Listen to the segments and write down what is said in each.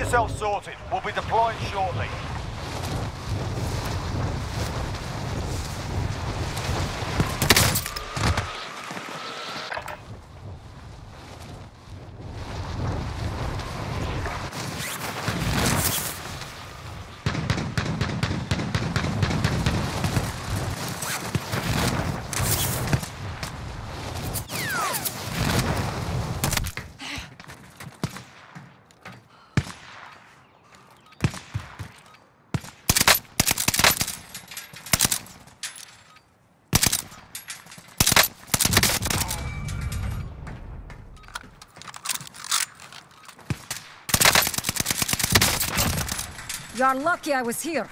yourself sorted. We'll be deploying shortly. You're lucky I was here.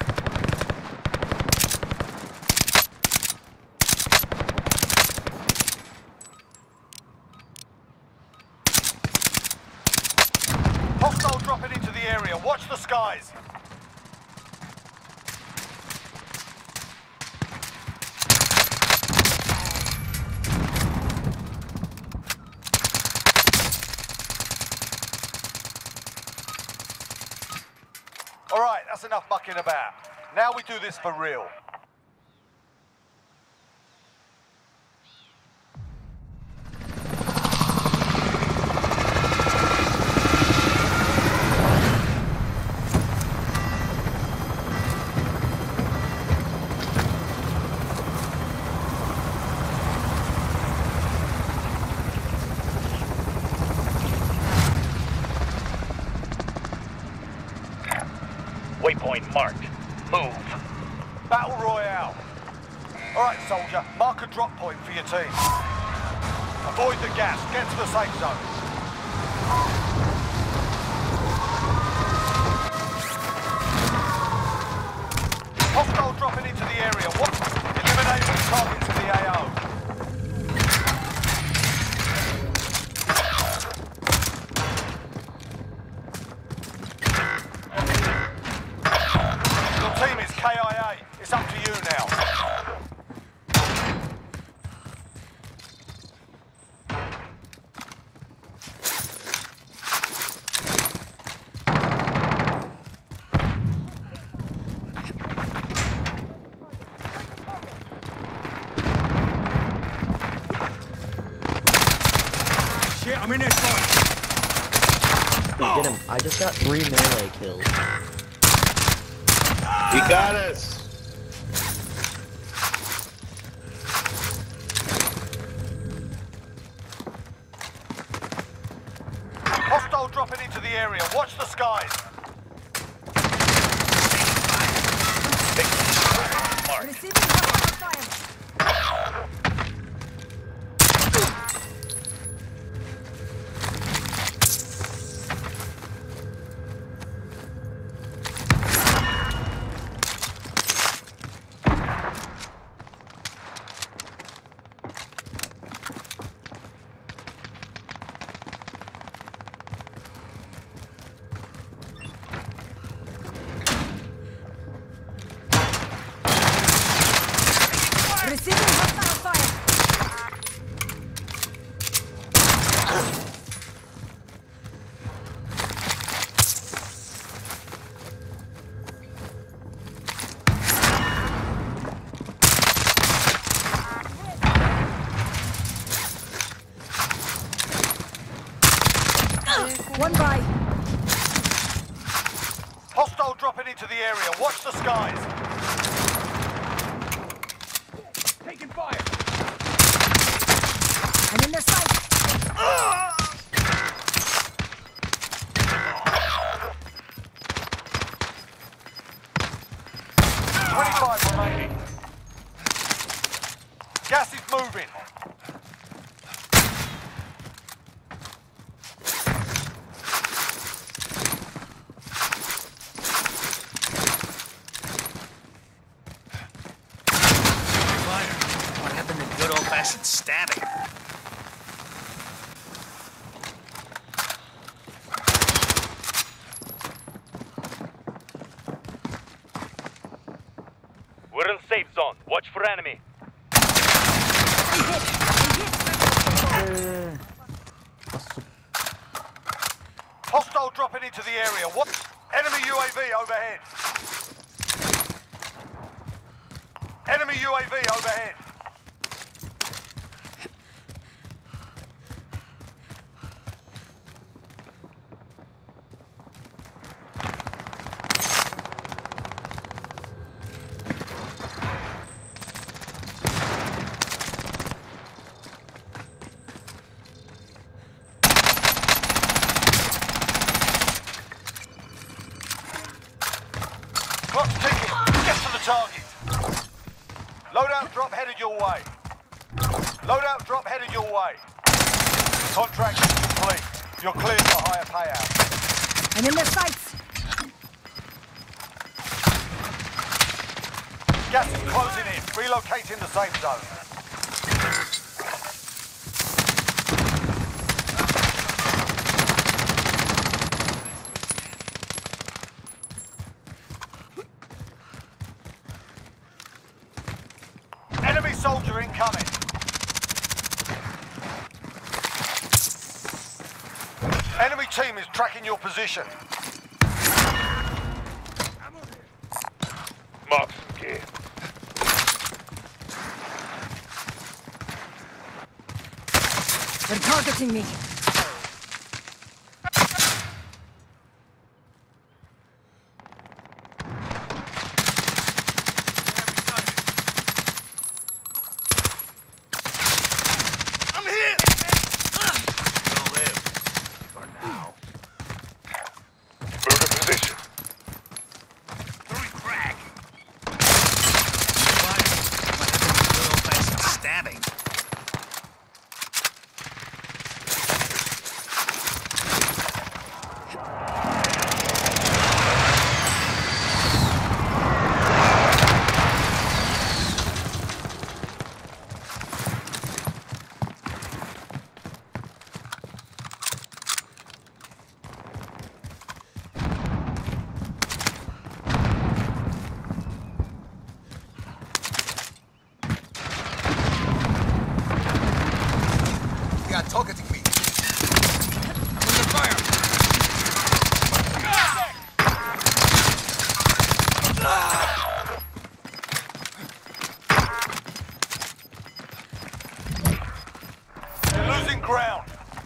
Hostile dropping into the area. Watch the skies. All right, that's enough mucking about. Now we do this for real. Waypoint marked. Move. Battle Royale. All right, soldier, mark a drop point for your team. Avoid the gas. Get to the safe zone. Hostile dropping into the area. What? Eliminate the targets of the AO. Your team is KIA. It's up to you now. Shit, I'm in this fight. Get him. I just got 3 melee kills. He got us. Hostile dropping into the area. Watch the skies. Marked. Receiving hostile fire. Receiving hostile fire. One by. Hostile dropping into the area. Watch the skies. Taking fire. I'm in their sight. 25 remaining. Gas is moving. What happened to good old-fashioned stabbing? We're in safe zone. Watch for enemy. Hostile dropping into the area. What? Enemy UAV overhead. Enemy UAV overhead. Clock's ticking. Get to the target. Loadout drop headed your way. Loadout drop headed your way. Contract is complete. You're cleared for higher payout. I'm in their sights. Gas is closing in. Relocating the safe zone. Enemy soldier incoming. Enemy team is tracking your position. Mark some gear. They're targeting me. I'm here! You'll live. For now. Move in position. Throwing frag. What happened to good old-fashioned stabbing? They are targeting me. Under fire. You're losing ground.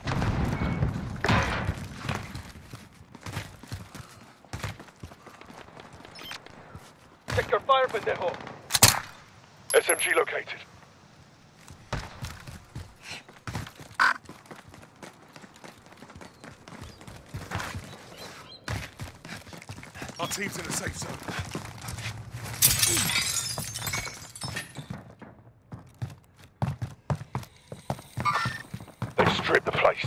Check your fire, pendejo. SMG located. Our team's in a safe zone. They've stripped the place.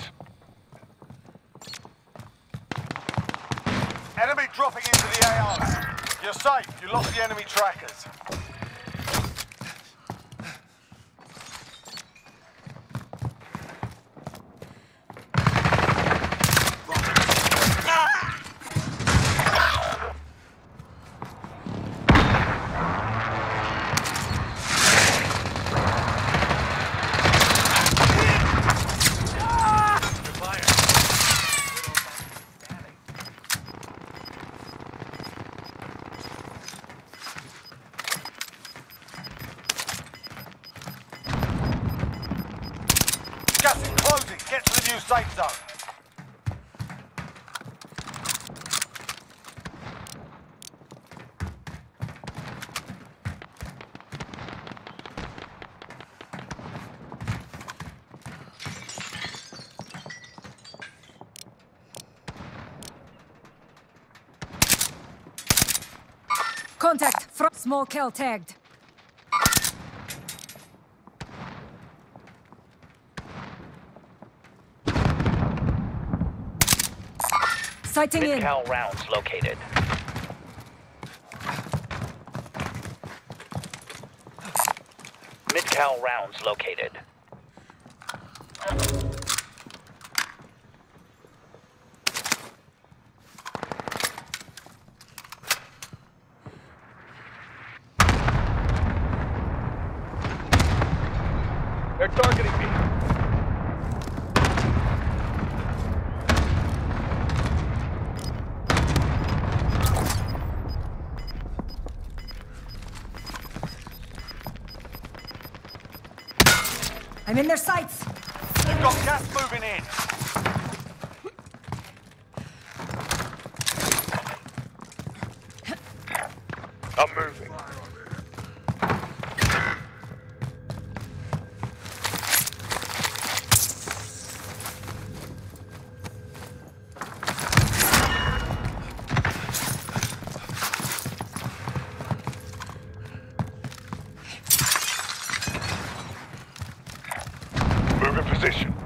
Enemy dropping into the AO. You're safe. You lost the enemy trackers. Gas is closing. Get to the new safe zone. Contact. Small kill tagged. Sighting in. Mid-cal rounds located. Mid-cal rounds located. They're targeting me. I'm in their sights. You've got gas moving in. I'm moving. Move in position.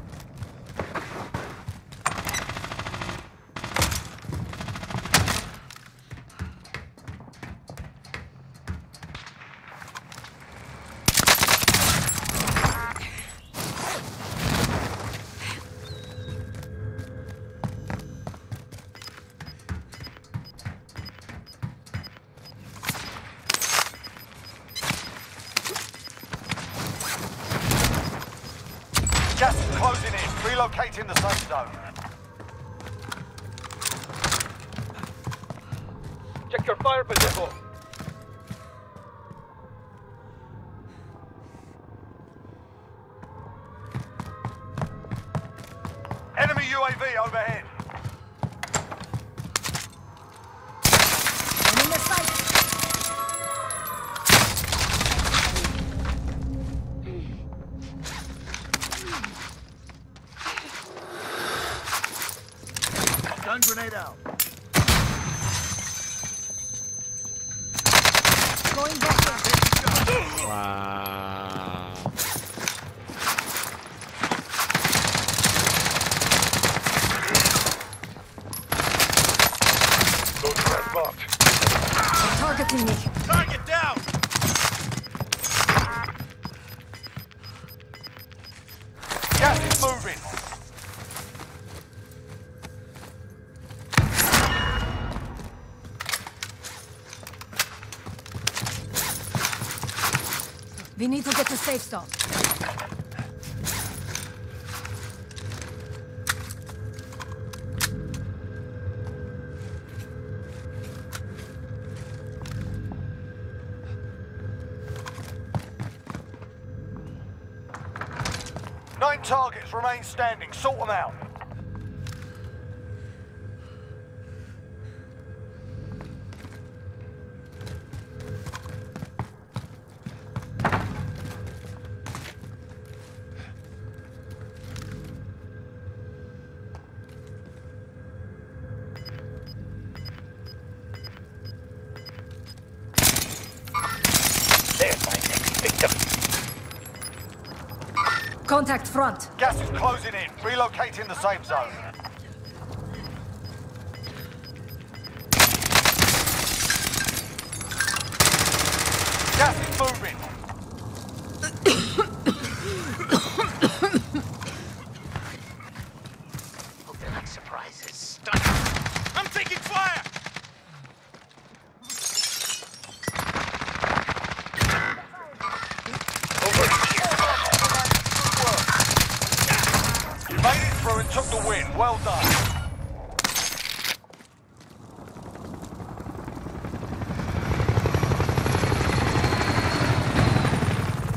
Gas is closing in. Relocating the safe zone. Check your fire position. Enemy UAV overhead. I'm in their sights. Stun grenade out. Going back in. Wow. Those guys marked. They're targeting me. Target down! Gas is moving. We need to get to safe zone. Nine targets remain standing. Sort them out. There's my next victim. Contact front. Gas is closing in. Relocating the safe zone. Gas is moving. Hope they're like surprises. Stun. I'm taking fire! You made it through and took the win. Well done.